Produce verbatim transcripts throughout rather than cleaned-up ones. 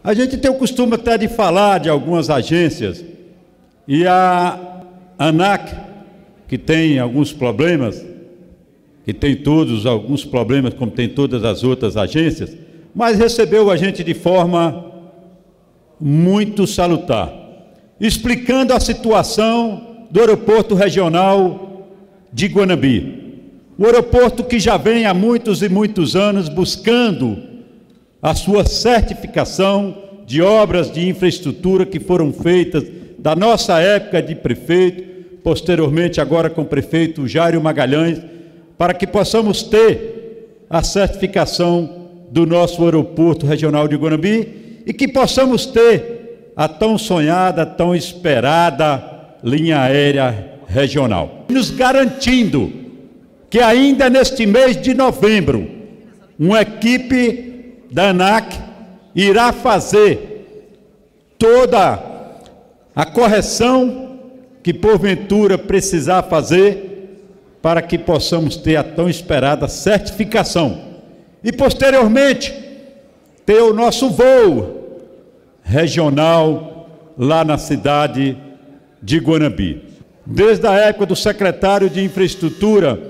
A gente tem o costume até de falar de algumas agências, e a ANAC, que tem alguns problemas, que tem todos alguns problemas, como tem todas as outras agências, mas recebeu a gente de forma muito salutar, explicando a situação do aeroporto regional de Guanambi. O aeroporto que já vem há muitos e muitos anos buscando a sua certificação de obras de infraestrutura que foram feitas da nossa época de prefeito, posteriormente agora com o prefeito Jairo Magalhães, para que possamos ter a certificação do nosso aeroporto regional de Guanambi e que possamos ter a tão sonhada, tão esperada linha aérea regional. Nos garantindo que ainda neste mês de novembro, uma equipe da ANAC irá fazer toda a correção que porventura precisar fazer para que possamos ter a tão esperada certificação e posteriormente ter o nosso voo regional lá na cidade de Guanambi. Desde a época do secretário de Infraestrutura,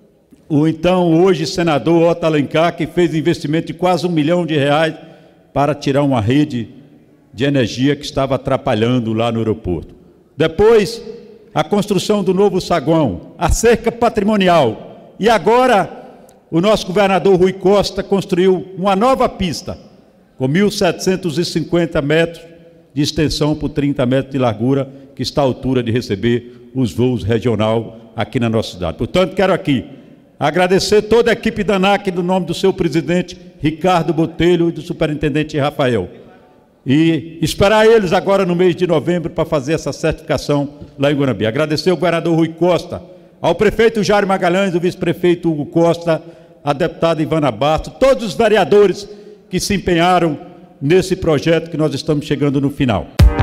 o então hoje senador Otto Alencar, que fez investimento de quase um milhão de reais para tirar uma rede de energia que estava atrapalhando lá no aeroporto. Depois, a construção do novo saguão, a cerca patrimonial. E agora, o nosso governador Rui Costa construiu uma nova pista, com mil setecentos e cinquenta metros de extensão por trinta metros de largura, que está à altura de receber os voos regional aqui na nossa cidade. Portanto, quero aqui agradecer toda a equipe da ANAC, no nome do seu presidente, Ricardo Botelho, e do superintendente Rafael. E esperar eles agora no mês de novembro para fazer essa certificação lá em Guanambi. Agradecer ao governador Rui Costa, ao prefeito Jairo Magalhães, ao vice-prefeito Hugo Costa, à deputada Ivana Bastos, todos os vereadores que se empenharam nesse projeto que nós estamos chegando no final.